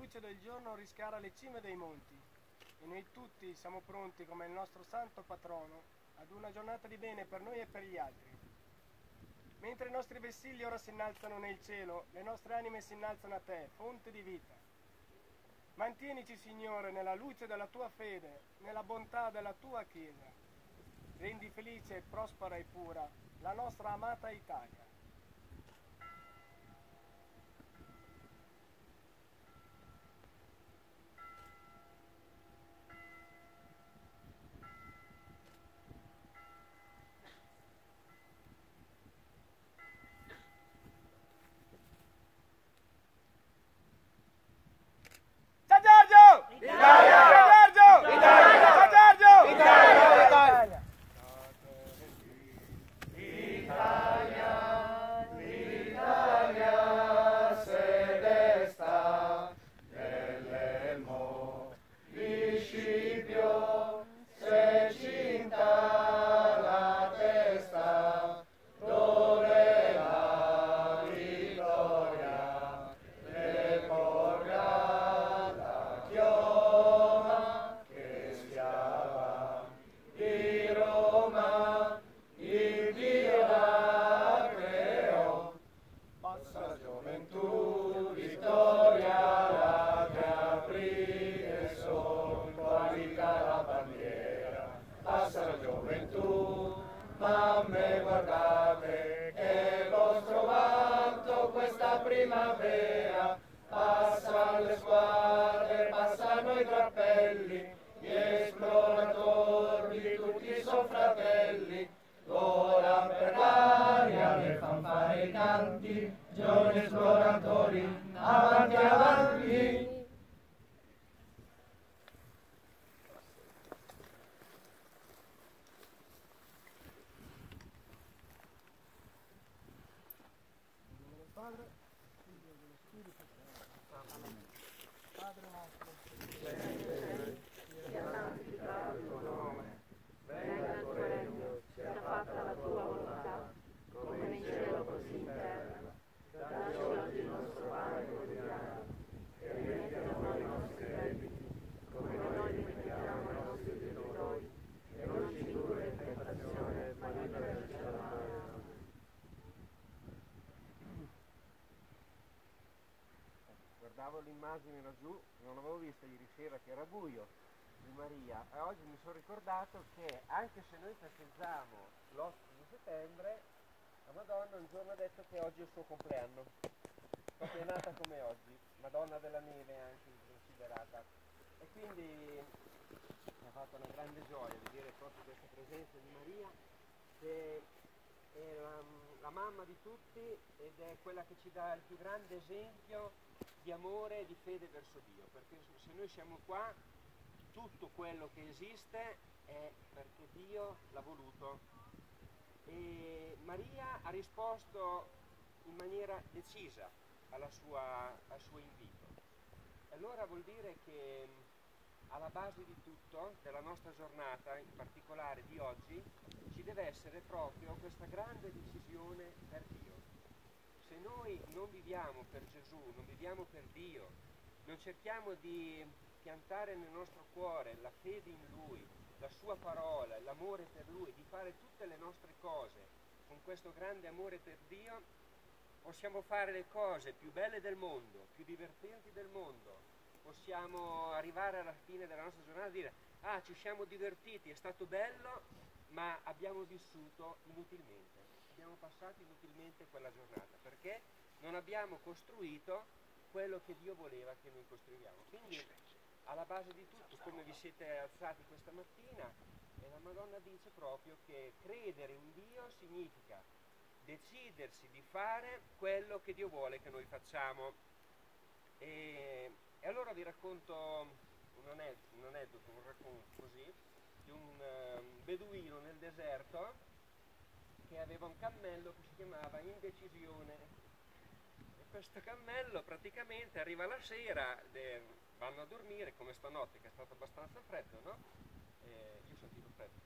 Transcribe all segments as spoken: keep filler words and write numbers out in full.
luce del giorno rischiara le cime dei monti e noi tutti siamo pronti come il nostro santo patrono ad una giornata di bene per noi e per gli altri. Mentre i nostri vessilli ora si innalzano nel cielo, le nostre anime si innalzano a te, fonte di vita. Mantienici, Signore, nella luce della tua fede, nella bontà della tua Chiesa. Rendi felice, prospera e pura la nostra amata Italia. Ciao Giorgio! Italia! Ciao Giorgio! Italia! Ciao Giorgio! Italia! Italia! Italia, l'Italia se desta nell'elmo di Scipio, se cinta la testa, dove la vittoria le porga la chioma che schiava di Roma, il Dio la creò. Passa la gioventù, vittoria la che aprì e sol qualica la bandiera. Passa la gioventù, mamme guardate che è vostro vanto questa primavera. Passano le squadre, passano i drappelli, gli esploratori di tutti son fratelli. Volano per l'aria le fanfare e i canti, giovani esploratori, avanti, avanti. Padre, Figlio dello Spirito Santo. Amen. Padre nostro, sia santificato il tuo nome, venga il tuo regno, sia fatta la tua volontà, come in cielo così in terra. Dacci oggi il nostro pane quotidiano, e rimetti a noi i nostri debiti, come noi rimettiamo ai nostri debitori, e non ci indurre in tentazione, ma liberaci dal male. Guardavo l'immagine laggiù, non l'avevo vista ieri sera che era buio, di Maria, e oggi mi sono ricordato che anche se noi festeggiamo l'otto di settembre, la Madonna un giorno ha detto che oggi è il suo compleanno, proprio è nata come oggi, Madonna della Neve anche considerata, e quindi mi ha fatto una grande gioia vedere proprio questa presenza di Maria, che è la, la mamma di tutti ed è quella che ci dà il più grande esempio di amore e di fede verso Dio, perché se noi siamo qua, tutto quello che esiste è perché Dio l'ha voluto. E Maria ha risposto in maniera decisa alla sua, al suo invito. Allora vuol dire che alla base di tutto, della nostra giornata, in particolare di oggi, ci deve essere proprio questa grande decisione per Dio. Se noi non viviamo per Gesù, non viviamo per Dio, non cerchiamo di piantare nel nostro cuore la fede in Lui, la sua parola, l'amore per Lui, di fare tutte le nostre cose con questo grande amore per Dio, possiamo fare le cose più belle del mondo, più divertenti del mondo, possiamo arrivare alla fine della nostra giornata e dire: ah, ci siamo divertiti, è stato bello, ma abbiamo vissuto inutilmente. Abbiamo passato inutilmente quella giornata perché non abbiamo costruito quello che Dio voleva che noi costruiamo. Quindi alla base di tutto, come vi siete alzati questa mattina, e la Madonna dice proprio che credere in Dio significa decidersi di fare quello che Dio vuole che noi facciamo. E, e allora vi racconto un aneddoto, un, aneddoto, un racconto così di un um, beduino nel deserto che aveva un cammello che si chiamava Indecisione, e questo cammello praticamente arriva la sera, de, vanno a dormire come stanotte che è stato abbastanza freddo, no? E io ho sentito freddo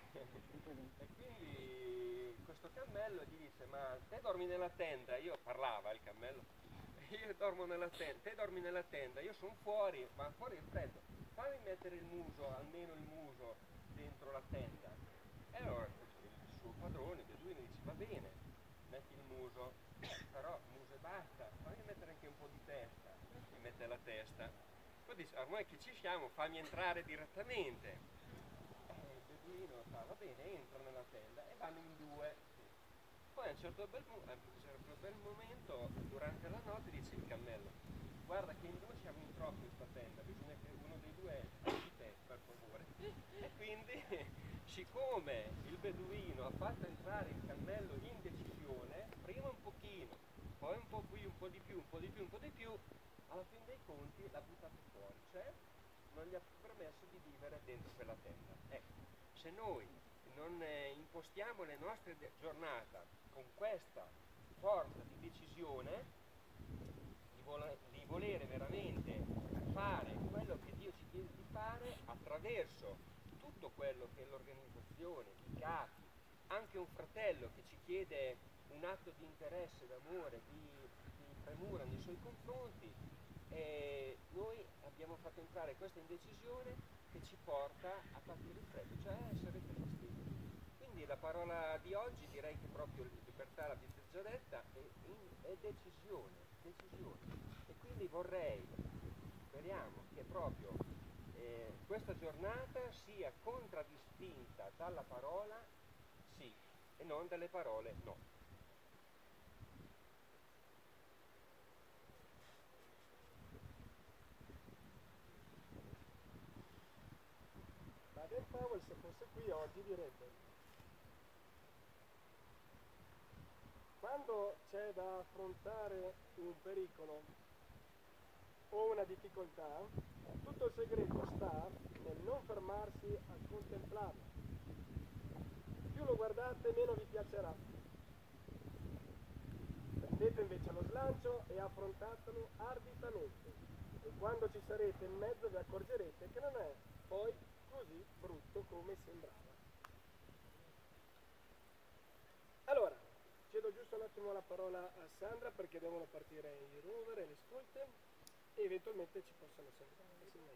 e quindi questo cammello gli dice: ma te dormi nella tenda? Io parlava il cammello, io dormo nella tenda, te dormi nella tenda, io sono fuori, ma fuori è freddo, fammi mettere il muso, almeno il muso, dentro la tenda. E allora il suo padrone, il beduino, dice, va bene, metti il muso, però muso e basta, fammi mettere anche un po' di testa, mi mette la testa, poi dice, ormai che ci siamo, fammi entrare direttamente. E il beduino fa, va bene, entra nella tenda e vanno in due. Poi a un certo bel, a un certo bel momento, durante la notte, dice il cammello, guarda che in due siamo in troppo in sta tenda, bisogna che uno dei due esci te, per favore. E quindi, siccome il beduino ha fatto entrare il cammello in decisione, prima un pochino, poi un po' qui, un po' di più, un po' di più, un po' di più, alla fine dei conti l'ha buttato fuori, cioè non gli ha permesso di vivere dentro quella tenda. Ecco, se noi non eh, impostiamo le nostre giornate con questa forza di decisione, di, vol- di volere veramente fare quello che Dio ci chiede di fare attraverso tutto quello che è l'organizzazione, i capi, anche un fratello che ci chiede un atto di interesse, d'amore, di, di premura nei suoi confronti, e noi abbiamo fatto entrare questa indecisione che ci porta a partire il freddo, cioè a essere tristi. Quindi la parola di oggi, direi che proprio libertà l'avete già detta, è, in, è decisione, decisione. E quindi vorrei, speriamo che proprio eh, questa giornata sia contraddistinta dalla parola sì e non dalle parole no. Baden-Powell, se fosse qui oggi, direbbe: quando c'è da affrontare un pericolo o una difficoltà, tutto il segreto sta nel non fermarsi a contemplarlo. Più lo guardate, meno vi piacerà. Prendete invece lo slancio e affrontatelo arditamente, e quando ci sarete in mezzo vi accorgerete che non è poi così brutto come sembrava. Allora, cedo giusto un attimo la parola a Sandra perché devono partire i rover e le scolte e eventualmente ci possono salutare.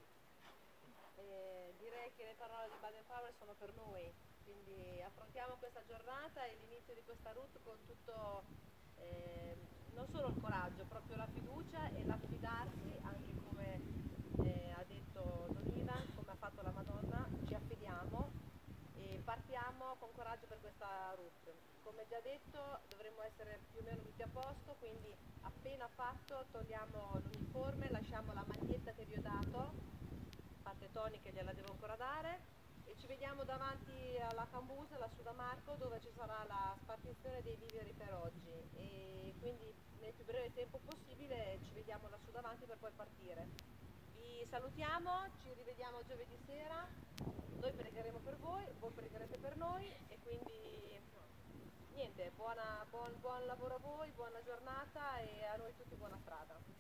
Eh, direi che le parole di Baden-Powell sono per noi, quindi affrontiamo questa giornata e l'inizio di questa route con tutto, eh, non solo il coraggio, proprio la fiducia e l'affidarsi, anche come eh, ha detto Don Ivan, come ha fatto la Madonna, ci affidiamo e partiamo con coraggio per questa route. Come già detto dovremmo essere più o meno tutti a posto, quindi appena fatto togliamo l'uniforme, lasciamo la maglietta che vi ho dato, parte Tony che gliela devo ancora dare, e ci vediamo davanti alla Cambusa, la Sudamarco, dove ci sarà la spartizione dei viveri per oggi, e quindi nel più breve tempo possibile ci vediamo lassù davanti per poi partire. Vi salutiamo, ci rivediamo giovedì sera, noi pregheremo per voi, voi pregherete per noi, e quindi niente, buona, buon, buon lavoro a voi, buona giornata, e a noi tutti buona strada.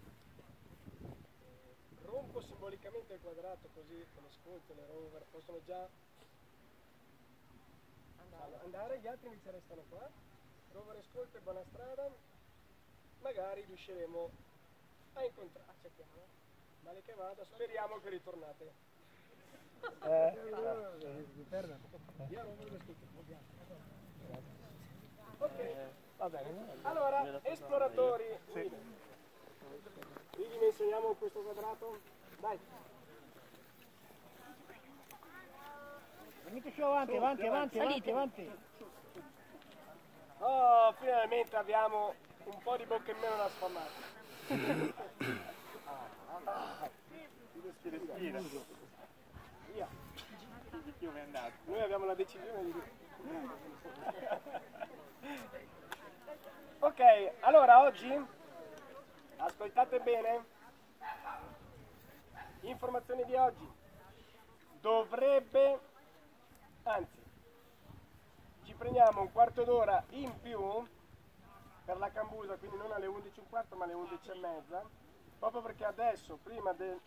Rompo simbolicamente il quadrato così con le scolte, le rover possono già andare. andare, gli altri invece restano qua. Rover e scolte, buona strada, magari riusciremo a incontrarci a chiama. Male che vada, speriamo che ritornate. Eh, ok, va bene. Allora, esploratori, sì. Quindi mi insegniamo questo quadrato? Dai. Venite su avanti, su, avanti, avanti, avanti, avanti. Oh, finalmente abbiamo un po' di bocca in meno da sfamare. Via. Noi abbiamo la decisione di... Ok, allora oggi... ascoltate bene, informazioni di oggi, dovrebbe, anzi, ci prendiamo un quarto d'ora in più per la Cambusa, quindi non alle undici e un quarto ma alle undici e mezza, proprio perché adesso, prima de,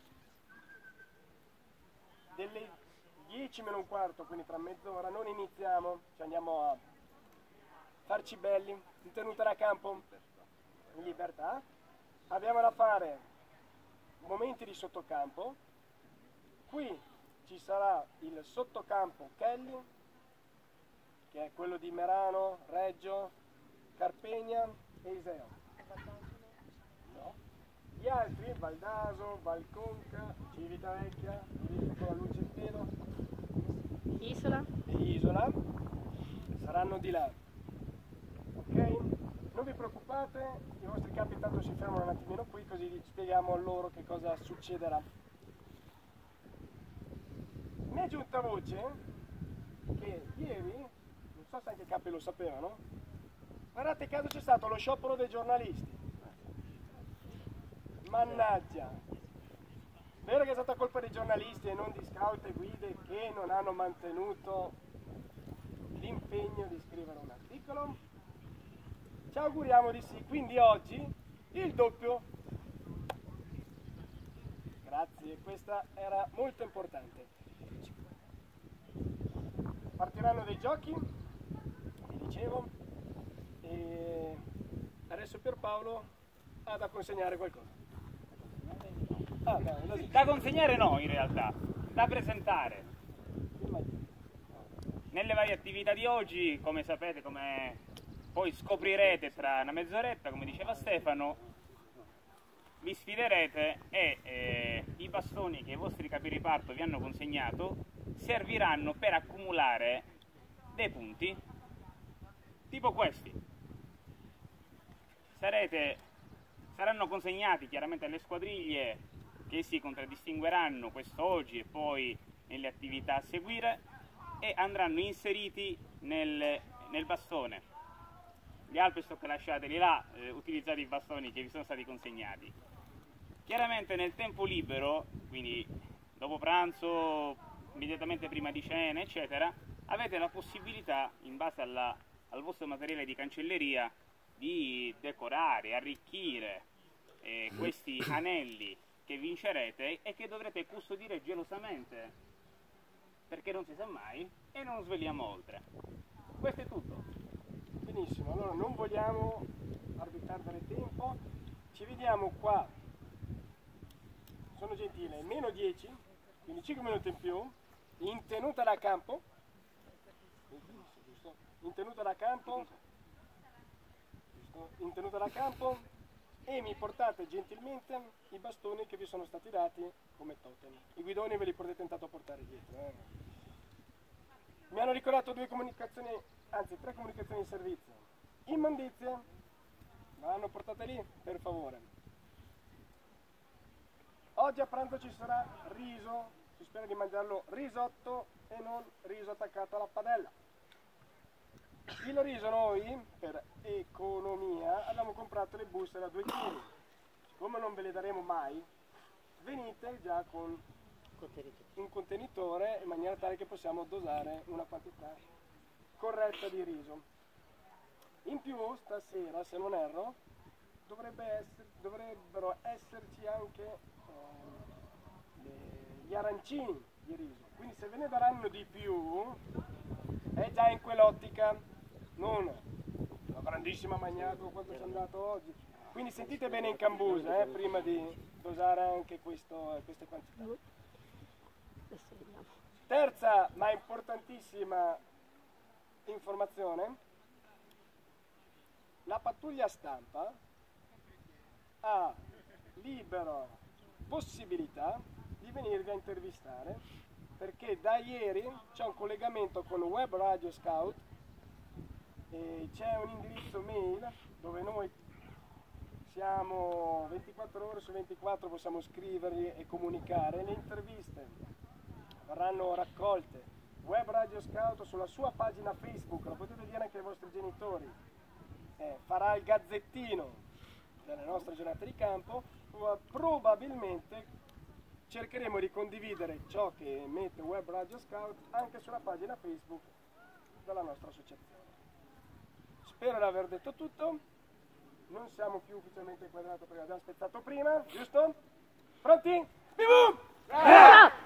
delle dieci meno un quarto, quindi tra mezz'ora, non iniziamo, ci andiamo a farci belli, in tenuta da campo, in libertà. abbiamo da fare momenti di sottocampo. Qui ci sarà il sottocampo Kelly, che è quello di Merano, Reggio, Carpegna e Iseo. No. Gli altri, Valdaso, Valconca, Civitavecchia, con la luce in pieno, Isola. e Isola, saranno di là. Ok? Non vi preoccupate, i vostri capi intanto si fermano un attimino qui, così spieghiamo a loro che cosa succederà. Mi è giunta voce che ieri, non so se anche i capi lo sapevano, guardate caso c'è stato lo sciopero dei giornalisti. Mannaggia! Vero che è stata colpa dei giornalisti e non di scout e guide che non hanno mantenuto l'impegno di scrivere un articolo? Ci auguriamo di sì, quindi oggi il doppio. Grazie, questa era molto importante. Partiranno dei giochi, vi dicevo, e adesso Pierpaolo ha da consegnare qualcosa. Ah, no, da consegnare no, in realtà, da presentare. Nelle varie attività di oggi, come sapete, come poi scoprirete tra una mezz'oretta, come diceva Stefano, vi sfiderete e eh, i bastoni che i vostri capiriparto vi hanno consegnato serviranno per accumulare dei punti tipo questi. Sarete, saranno consegnati chiaramente alle squadriglie che si contraddistingueranno quest'oggi e poi nelle attività a seguire, e andranno inseriti nel, nel bastone. Gli Alpestock lasciateli là, eh, utilizzate i bastoni che vi sono stati consegnati. Chiaramente nel tempo libero, quindi dopo pranzo, immediatamente prima di cena, eccetera, avete la possibilità, in base alla, al vostro materiale di cancelleria, di decorare, arricchire eh, questi anelli che vincerete e che dovrete custodire gelosamente, perché non si sa mai e non sveliamo oltre. Questo è tutto. Benissimo, allora non vogliamo farvi perdere tempo, ci vediamo qua, sono gentile, meno dieci, quindi cinque minuti in più, in tenuta da campo, in tenuta da campo, in tenuta da campo, e mi portate gentilmente i bastoni che vi sono stati dati come totem. I guidoni ve li potete intanto portare dietro. Eh. Mi hanno ricordato due comunicazioni, anzi tre comunicazioni di servizio. Immondizie, ma hanno portate lì, per favore. Oggi a pranzo ci sarà riso, si spera di mangiarlo risotto e non riso attaccato alla padella. Il riso noi, per economia, abbiamo comprato le buste da due chili. Siccome non ve le daremo mai, venite già con un contenitore in maniera tale che possiamo dosare una quantità corretta di riso. In più stasera, se non erro, dovrebbe essere, dovrebbero esserci anche eh, le, gli arancini di riso. Quindi se ve ne daranno di più è già in quell'ottica, non una grandissima magnata quanto ci è andato oggi. Quindi sentite bene in cambusa eh, prima di dosare anche questo, queste quantità. Terza ma importantissima informazione: la pattuglia stampa ha libera possibilità di venirvi a intervistare, perché da ieri c'è un collegamento con Web Radio Scout e c'è un indirizzo mail dove noi siamo ventiquattro ore su ventiquattro, possiamo scrivergli e comunicare. Le interviste verranno raccolte. Web Radio Scout sulla sua pagina Facebook, lo potete dire anche ai vostri genitori, eh, farà il gazzettino delle nostre giornate di campo. Probabilmente cercheremo di condividere ciò che mette Web Radio Scout anche sulla pagina Facebook della nostra associazione. Spero di aver detto tutto. Non siamo più ufficialmente inquadrati perché abbiamo spezzato prima, giusto? Pronti? Vivu!